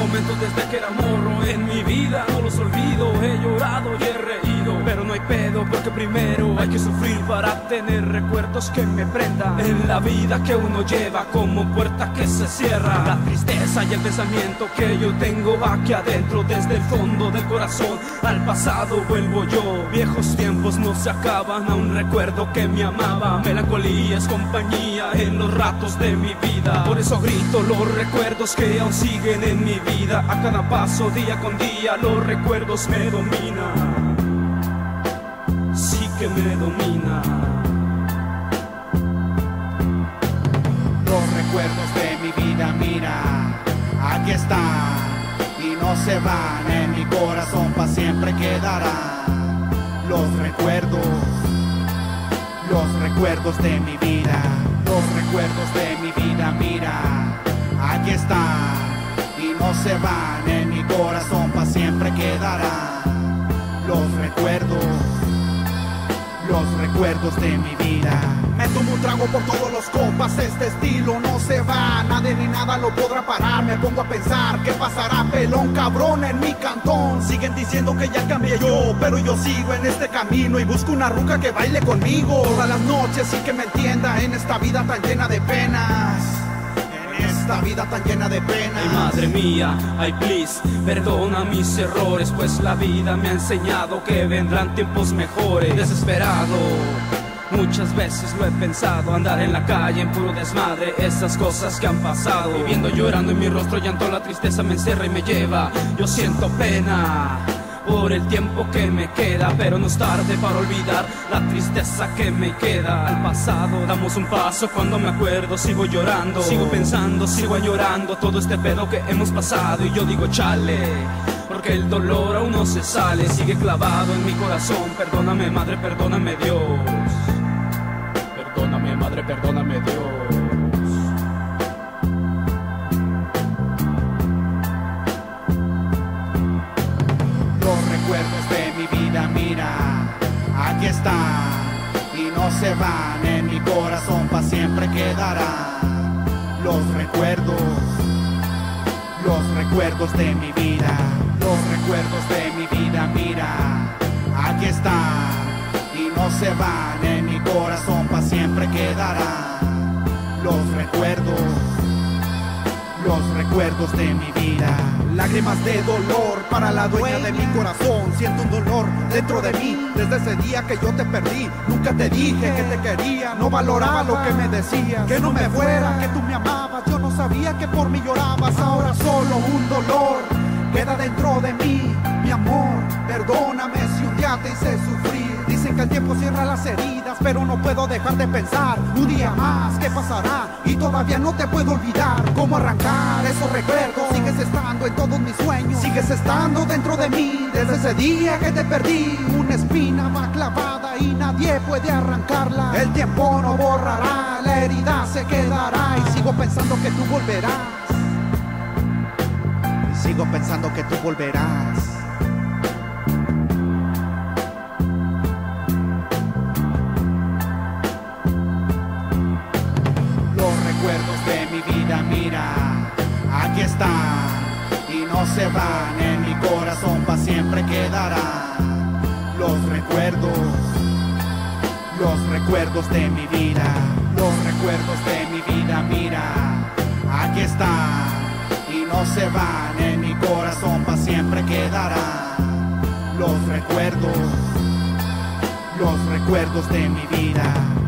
momentos desde que era morro en mi vida, no los olvido. He llorado y he reído, pero no hay pedo, porque primero hay que sufrir para tener recuerdos que me prendan en la vida que uno lleva como puerta que se cierra. La tristeza y el pensamiento que yo tengo aquí adentro, desde el fondo del corazón al pasado vuelvo yo. Viejos tiempos no se acaban, aún recuerdo que me amaba. Melancolía es compañía en los ratos de mi vida, por eso grito los recuerdos que aún siguen en mi vida. A cada paso, día con día, los recuerdos me dominan. Sí que me domina. Los recuerdos de mi vida, mira, aquí están y no se van, en mi corazón pa' siempre quedarán. Los recuerdos de mi vida, los recuerdos de mi vida, mira, aquí están y no se van, en mi corazón pa' siempre quedarán. Los recuerdos de mi vida. Me tomo un trago por todos los compas, este estilo no se va, nadie ni nada lo podrá parar. Me pongo a pensar, ¿qué pasará, pelón cabrón, en mi cantón? Siguen diciendo que ya cambié yo, pero yo sigo en este camino y busco una ruca que baile conmigo todas las noches y que me entienda en esta vida tan llena de penas. Esta vida tan llena de penas. Ay, madre mía, ay please, perdona mis errores, pues la vida me ha enseñado que vendrán tiempos mejores. Desesperado, muchas veces lo he pensado, andar en la calle en puro desmadre, esas cosas que han pasado. Viviendo llorando en mi rostro, llanto, la tristeza me encierra y me lleva. Yo siento pena por el tiempo que me queda, pero no es tarde para olvidar la tristeza que me queda. Al pasado damos un paso, cuando me acuerdo sigo llorando, sigo pensando, sigo añorando todo este pedo que hemos pasado. Y yo digo chale, porque el dolor aún no se sale, sigue clavado en mi corazón. Perdóname madre, perdóname Dios, perdóname madre, perdóname Dios. Recuerdos de mi vida, mira, aquí están y no se van, en mi corazón pa' siempre quedarán. Los recuerdos de mi vida, los recuerdos de mi vida, mira, aquí están y no se van, en mi corazón pa' siempre quedarán. Los recuerdos de mi vida. Lágrimas de dolor para la dueña de mi corazón. Siento un dolor dentro de mí desde ese día que yo te perdí. Nunca te dije que te quería, no valoraba lo que me decías, que no me fuera, que tú me amabas. Yo no sabía que por mí llorabas. Ahora solo un dolor queda dentro de mí. Mi amor, perdóname si un día te hice sufrir. Dicen que el tiempo cierra las heridas, pero no puedo dejar de pensar un día más, ¿qué pasará? Y todavía no te puedo olvidar. ¿Cómo arrancar esos recuerdos? Sigues estando en todos mis sueños, sigues estando dentro de mí. Desde ese día que te perdí, una espina va clavada y nadie puede arrancarla. El tiempo no borrará, la herida se quedará. Y sigo pensando que tú volverás, y sigo pensando que tú volverás. Recuerdos de mi vida, mira, aquí están y no se van, en mi corazón pa' siempre quedarán. Los recuerdos de mi vida, los recuerdos de mi vida, mira, aquí están y no se van, en mi corazón pa' siempre quedarán. Los recuerdos de mi vida.